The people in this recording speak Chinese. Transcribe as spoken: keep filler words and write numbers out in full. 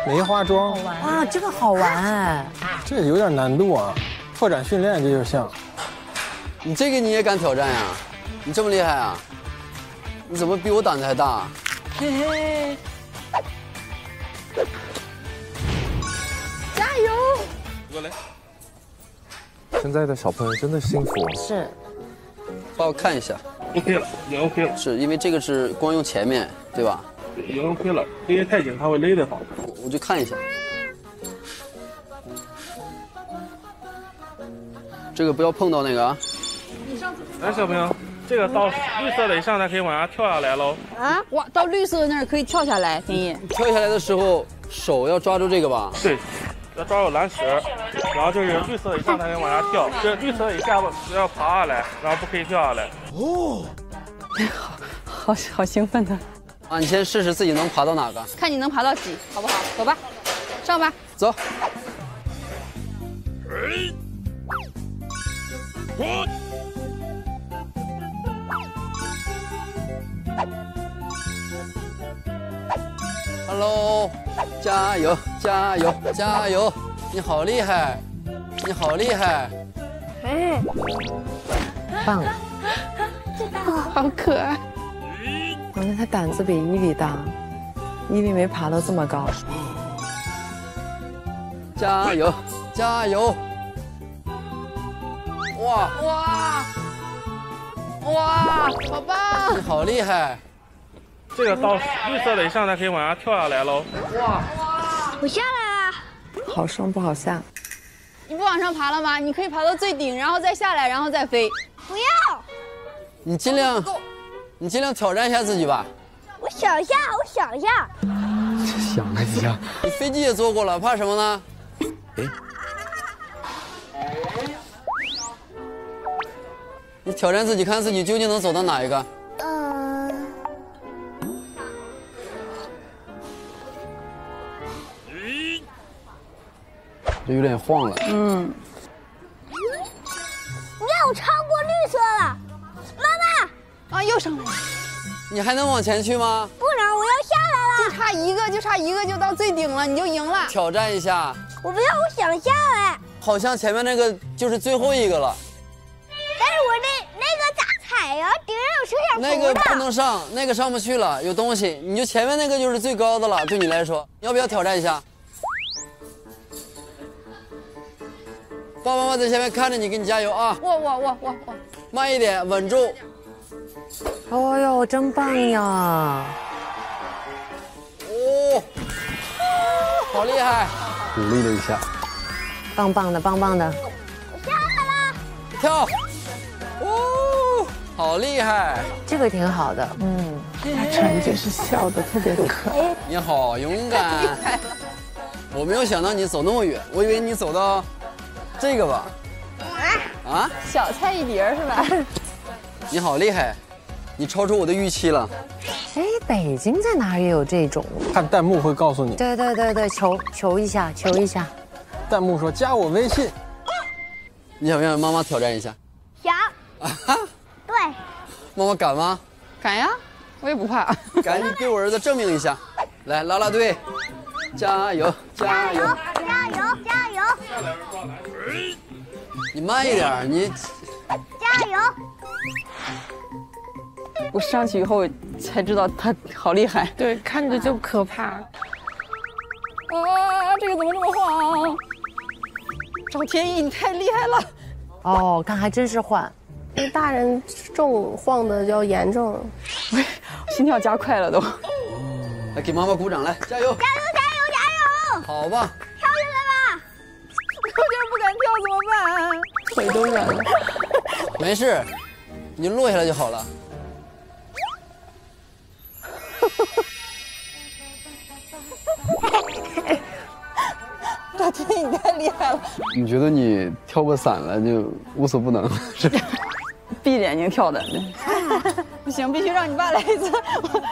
梅花桩。 啊，这个好玩哎。 这有点难度啊，拓展训练这就像。 你这个你也敢挑战呀？你这么厉害啊？你怎么比我胆子还大？ 嘿嘿。加油！ 过来。 现在的小朋友真的幸福。 是。 帮我看一下。 OK 了，已经 OK 了。 是因为这个是光用前面，对吧？ 已经 OK 了，勒太紧它会勒得慌。 我我就看一下。这个不要碰到那个啊。 来，小朋友，这个到绿色的以上才可以往下跳下来喽。 啊，哇，到绿色那儿可以跳下来，天意。 跳下来的时候手要抓住这个吧？ 对，要抓住蓝绳，然后就是绿色以上才可以往下跳，这绿色以下要爬下来，然后不可以跳下来。 哦， 好好兴奋的。 啊，你先试试自己能爬到哪个， 看你能爬到几，好不好？走吧，上吧， 走。Hello， 加油加油加油！你好厉害，你好厉害！ 哎， 棒！ 好可爱。 我觉得他胆子比伊利大，伊利没爬到这么高。 加油加油！哇哇哇，好棒！ 你好厉害！ 这个到绿色的以上才可以往下跳下来喽。 哇！ 我下来了。 好上不好下。 你不往上爬了吗？你可以爬到最顶，然后再下来，然后再飞。 不要！ 你尽量，你尽量挑战一下自己吧。 我想一下，我想一下。 想了一下， 你飞机也坐过了，怕什么呢？哎，你挑战自己，看自己究竟能走到哪一个。 嗯。 这有点晃了。 嗯。 你看我超过绿色了，妈妈。 啊，又上来了。 你还能往前去吗？ 不能，我要下来了。 就差一个，就差一个就到最顶了，你就赢了。 挑战一下。 我不要，我想下来。 好像前面那个就是最后一个了。 但是我那那个咋踩呀？顶上有摄像头的。 那个不能上，那个上不去了，有东西。你就前面那个就是最高的了，对你来说，要不要挑战一下？爸爸妈妈在前面看着你，给你加油啊！ 哇哇哇哇哇！ 慢一点，稳住。 哦哟，真棒呀！ 哦，好厉害！鼓励了一下， 棒棒的，棒棒的。 我下来了。 跳！哦，好厉害！ 这个挺好的，嗯。 他陈姐是笑的特别的可爱。 你好勇敢！我没有想到你走那么远，我以为你走到这个吧。啊？ 小菜一碟是吧？ 你好厉害！你超出我的预期了。 哎，北京在哪里有这种？ 看弹幕会告诉你。 对对对对，求求一下，求一下。 弹幕说加我微信。 你想不想妈妈挑战一下？ 想。 啊？ 对。 妈妈敢吗？ 敢呀，我也不怕。 赶紧给我儿子证明一下。来，啦啦队，加油加油加油加油！ 你慢一点，你加油！ 我上去以后才知道他好厉害。 对，看着就可怕。啊， 这个怎么这么晃？赵天意，你太厉害了！ 哦，看还真是晃。 那大人重晃的要严重， 心跳加快了都。 来，给妈妈鼓掌，来，加油！ 加油加油加油！ 好吧， 跳下来吧！ 我有点不敢跳，怎么办？ 腿都软了。 没事，你就落下来就好了。 赵天意，你太厉害了！ 你觉得你跳过伞了就无所不能是吧？ 闭着眼睛跳的，不行，必须让你爸来一次。我